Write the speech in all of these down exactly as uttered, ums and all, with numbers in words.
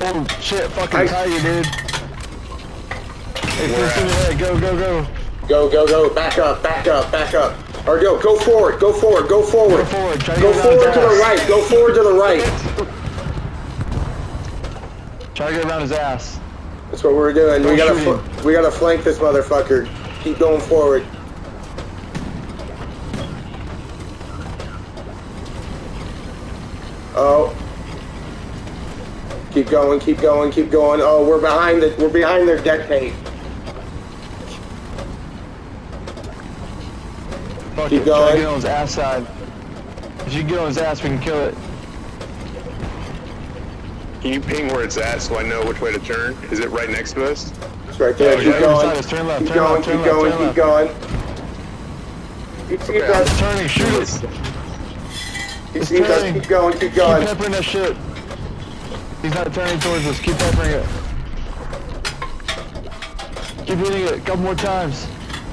Oh shit, fucking I... tiger, dude. Hey, first in the head, go, go, go. Go, go, go, back up, back up, back up. Or go, go forward, go forward, go forward. Go forward, try to go get forward to ass. the right, go forward to the right. Try to get around his ass. That's what we're doing. Don't we gotta, we gotta flank this motherfucker. Keep going forward. Oh. Keep going, keep going, keep going. Oh, we're behind the, we're behind their deck mate. Fuck keep it. going. Try to get on his ass side. If you can get on his ass, we can kill it. Can you ping where it's at so I know which way to turn? Is it right next to us? It's right there. Yeah, keep going. us, turn left, keep turn going, left, keep turn going, left, keep going. Keep, keep Okay, going. It's turning, shoot it. Keep, It's keep, turning. keep going, keep going. Keep peppering that shit. He's not turning towards us. Keep peppering it. Keep hitting it a couple more times.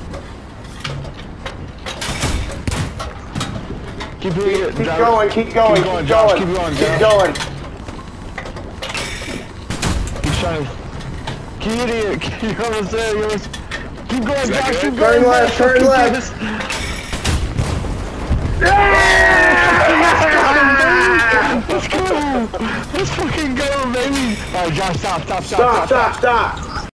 Keep hitting it. Keep Drive going, it. keep going, keep going, Josh, keep going, keep Josh. going. He's trying to keep hitting it. Keep going, say, keep going, Josh. good? Keep Turn going. left, Josh. turn left. Let's go. Let's fucking go, baby. All right, Josh, stop, stop, stop, Stop, stop, stop.